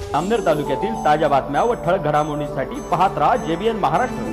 जामनेर तालुक्यातील ताज्या बातम्या व ठळक घडामोडींसाठी पाहत राहा JBN महाराष्ट्र।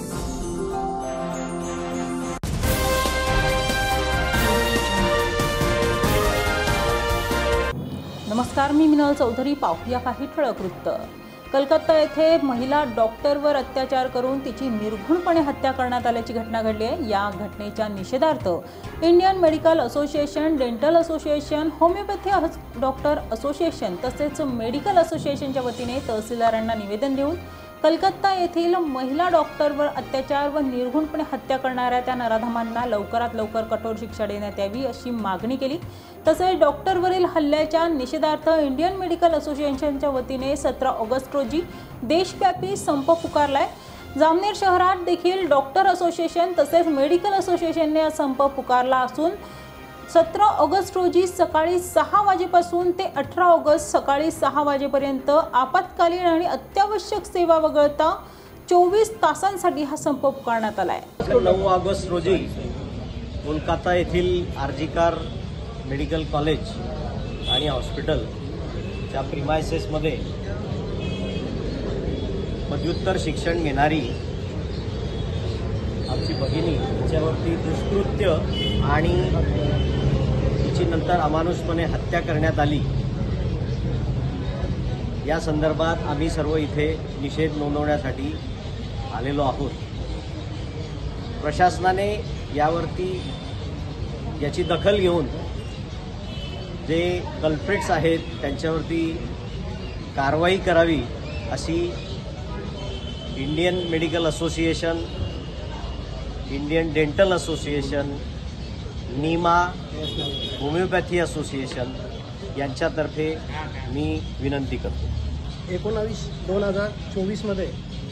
नमस्कार, मी मिनल चौधरी। पाहूया काही ठळक वृत्त। कलकत्ता येथे महिला डॉक्टरवर अत्याचार करून तिची निर्घृणपणे हत्या करण्यात आल्याची घटना घडली आहे। या घटनेच्या निषेधार्थ Indian medical association, dental association, homeopathy doctor association तसेच मेडिकल असोसिएशनच्या वतीने तहसीलदारांना निवेदन देऊन कलकत्ता येथील महिला डॉक्टरवर अत्याचार व निर्घृणपणे हत्या करणाऱ्या त्या नराधमांना लवकरात लवकर कठोर शिक्षा देण्यात यावी अशी मागणी केली। तसेच डॉक्टरवरील हल्ल्याच्या निषेधार्थ इंडियन मेडिकल असोसिएशनच्या वतीने 17 ऑगस्ट रोजी देशव्यापी संप पुकारलाय। जामनेर शहरात देखील डॉक्टर असोसिएशन तसेच मेडिकल असोसिएशनने संप पुकारला असून 17 ऑगस्ट रोजी सकाळी 6 वाजेपासून ते 18 ऑगस्ट सकाळी 6 वाजेपर्यंत आपत्कालीन आणि अत्यावश्यक सेवा वगळता 24 तासांसाठी हा संप पुकारण्यात आलाय। 9 ऑगस्ट रोजी कोलकाता येथील आरजीकर मेडिकल कॉलेज आणि हॉस्पिटलच्या प्रिमायसेसमध्ये पदव्युत्तर शिक्षण घेणारी आमची भगिनी तिच्यावरती दुष्कृत्य आणि तिची नंतर अमानुषपणे हत्या करण्यात आली। या संदर्भात आम्ही सर्व इथे निषेध नोंदवण्यासाठी आलेलो आहोत। प्रशासनाने यावरती याची दखल घेऊन जे कल्प्रिट्स आहेत त्यांच्यावरती कारवाई करावी अशी Indian medical association, Indian dental association, NIMA, homeopathy association यांच्यातर्फे मी विनंती करतो। 19/2024 मध्ये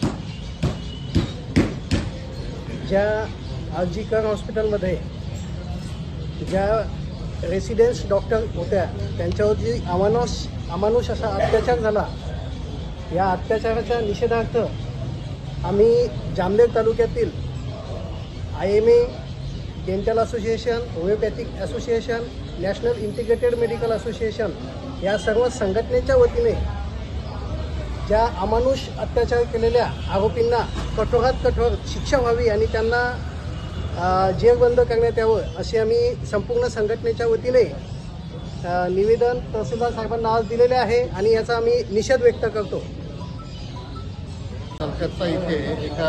ज्या आरजीकर हॉस्पिटलमध्ये ज्या रेसिडेन्स डॉक्टर होत्या त्यांच्यावर जी अमानुष असा अत्याचार झाला, या अत्याचाराच्या निषेधार्थ आम्ही जामनेर तालुक्यातील IMA, dental association, homeopathic association, national integrated medical association या सर्व संघटनेच्या वतीने ज्या अमानुष अत्याचार केलेल्या आरोपींना कठोरात कठोर शिक्षा व्हावी आणि त्यांना जेरबंद करण्यात यावं असे आम्ही संपूर्ण संघटनेच्या वतीने निवेदन तहसीलदार साहेबांना आज दिलेले आहे आणि याचा आम्ही निषेध व्यक्त करतो। कलकत्ता इथे एका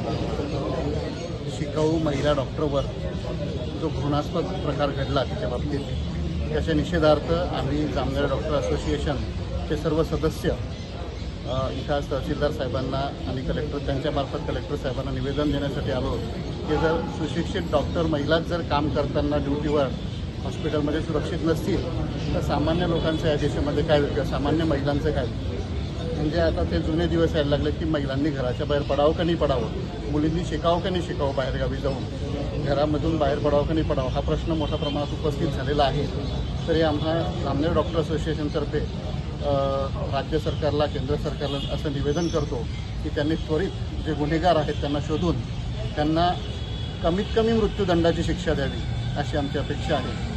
शिकाऊ महिला डॉक्टरवर जो घृणास्पद प्रकार घडला त्याच्या बाबतीत त्याच्या निषेधार्थ आम्ही जामनेर डॉक्टर असोसिएशनचे सर्व सदस्य इथं तहसीलदार साहेबांना आणि त्यांच्यामार्फत कलेक्टर साहेबांना निवेदन देण्यासाठी आलो की जर सुशिक्षित डॉक्टर महिलाच जर काम करताना ड्युटीवर हॉस्पिटलमध्ये सुरक्षित नसतील तर सामान्य लोकांचं या देशामध्ये काय होईल किंवा सामान्य महिलांचं काय? म्हणजे आता ते जुने दिवस यायला लागले की महिलांनी घराच्या बाहेर पडावं का नाही पडावं, मुलींनी शिकावं का नाही शिकावं, बाहेरगावी जाऊन घरामधून बाहेर पडावं का नाही पडावं हा प्रश्न मोठ्या प्रमाणात उपस्थित झालेला आहे। तरी आम्हा जामनेर डॉक्टर असोसिएशनतर्फे राज्य सरकारला, केंद्र सरकारला असं निवेदन करतो की त्यांनी त्वरित जे गुन्हेगार आहेत त्यांना शोधून त्यांना कमीत कमी मृत्यूदंडाची शिक्षा द्यावी अशी आमची अपेक्षा आहे।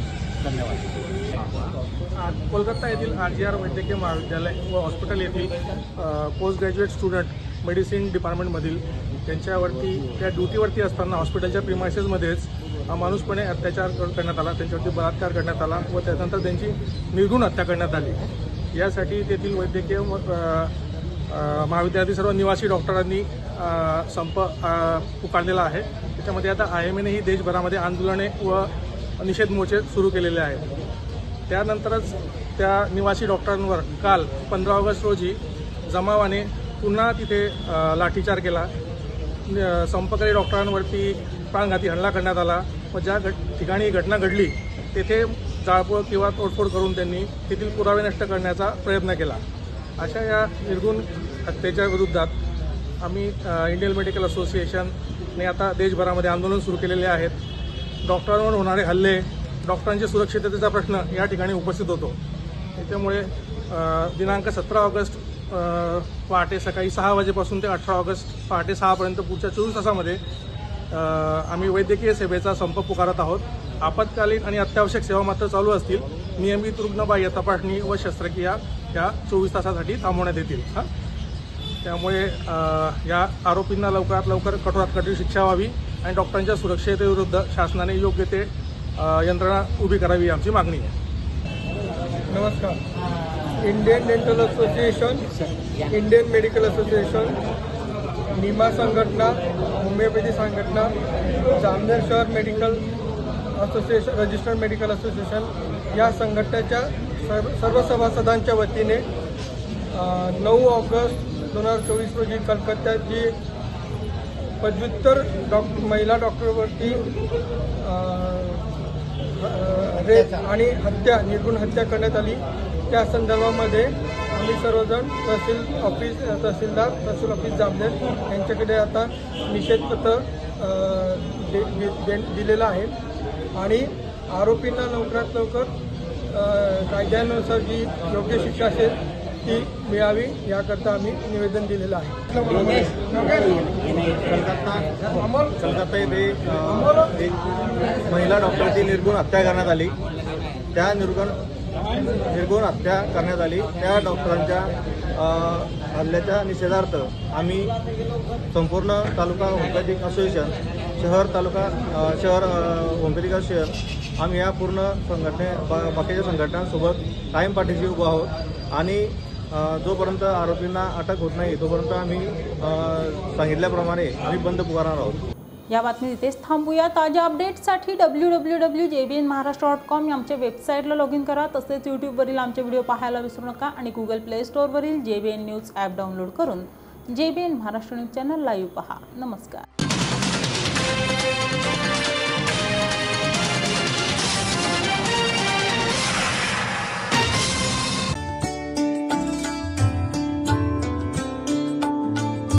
धन्यवाद। कोलकाता येथील RGR वैद्यकीय महाविद्यालय व हॉस्पिटल येथील पोस्ट ग्रॅज्युएट स्टुडंट मेडिसिन डिपार्टमेंटमधील त्यांच्यावरती त्या ड्युटीवरती असताना हॉस्पिटलच्या प्रिमायसेसमध्येच अमानुषपणे अत्याचार करण्यात आला, त्यांच्यावरती बलात्कार करण्यात आला व त्यानंतर त्यांची निर्घृण हत्या करण्यात आली। यासाठी तेथील वैद्यकीय महाविद्यालयातील सर्व निवासी डॉक्टरांनी संप पुकारलेला आहे। त्याच्यामध्ये आता IMAनेही देशभरामध्ये आंदोलने व निषेध मोर्चे सुरू केलेले आहेत। त्यानंतरच त्या निवासी डॉक्टरांवर काल 15 ऑगस्ट रोजी जमावाने पुन्हा तिथे लाठीचार केला। संपकरी डॉक्टरांवरती प्राणघाती हल्ला करण्यात आला व ज्या ठिकाणी ही घटना घडली तेथे जाळपोळ किंवा तोडफोड करून त्यांनी तेथील पुरावे नष्ट करण्याचा प्रयत्न केला। अशा या निर्घृण हत्येच्या विरोधात आम्ही इंडियन मेडिकल असोसिएशनने आता देशभरामध्ये आंदोलन सुरू केलेले आहेत। डॉक्टरांवर होणारे हल्ले, डॉक्टरांच्या सुरक्षिततेचा प्रश्न या ठिकाणी उपस्थित होतो। त्यामुळे दिनांक 17 ऑगस्ट पहाटे सकाळी 6 वाजेपासून ते 18 ऑगस्ट पहाटे 6 पर्यंत पुढच्या 24 तासामध्ये आम्ही वैद्यकीय सेवेचा संप पुकारत आहोत। आपत्कालीन आणि अत्यावश्यक सेवा मात्र चालू असतील। नियमित रुग्णबाह्य तपासणी व शस्त्रक्रिया या 24 तासासाठी थांबवण्यात येतील. त्यामुळे या आरोपींना लवकरात लवकर कठोरात कठोर शिक्षा व्हावी आणि डॉक्टरांच्या सुरक्षेविरुद्ध शासनाने योग्य ते यंत्रणा उभी करावी आमची मागणी आहे. नमस्कार. Indian dental association, Indian medical association, NIMA संघटना, होमिओपॅथी संघटना, जामनेर शहर medical association, registered medical association या संघटनेच्या सर्व सभासदांच्या वतीने 9 ऑगस्ट 2024 रोजी कलकत्त्यात जी पदव्युत्तर महिला डॉक्टरवरती रेप आणि हत्या, निर्गुण हत्या करण्यात आली, त्या संदर्भामध्ये आम्ही सर्वजण तहसीलदार तहसील ऑफिस जामनेर यांच्याकडे आता निषेधपत्र दिलेलं आहे आणि आरोपींना लवकरात लवकर कायद्यानुसार जी योग्य शिक्षा असेल ती मिळावी याकरता आम्ही निवेदन दिलेलं आहे. कलकत्ता येथे एक महिला डॉक्टरची निर्गुण हत्या करण्यात आली. त्या निर्गुण हत्या करण्यात आली त्या डॉक्टरांच्या हल्ल्याच्या निषेधार्थ आम्ही संपूर्ण तालुका होमिओपॅथिक असोसिएशन, शहर होमिओपॅथिक असोसिएशन आम्ही या पूर्ण बाकीच्या संघटनांसोबत कायम पाठीशी उभा आहोत आणि जोपर्यंत आरोपींना अटक होत नाही तोपर्यंत आम्ही सांगितल्याप्रमाणे आम्ही बंद पुकारणार आहोत. या बातमी इथेच थांबूया. ताज्या अपडेट्ससाठी www.jbnmaharashtra.com या आमच्या वेबसाईटला लॉग इन करा. तसेच यूट्यूबवरील आमचे व्हिडिओ पाहायला विसरू नका आणि गुगल प्ले स्टोअरवरील JBN न्यूज ॲप डाउनलोड करून JBN Maharashtra news channel live पहा. नमस्कार.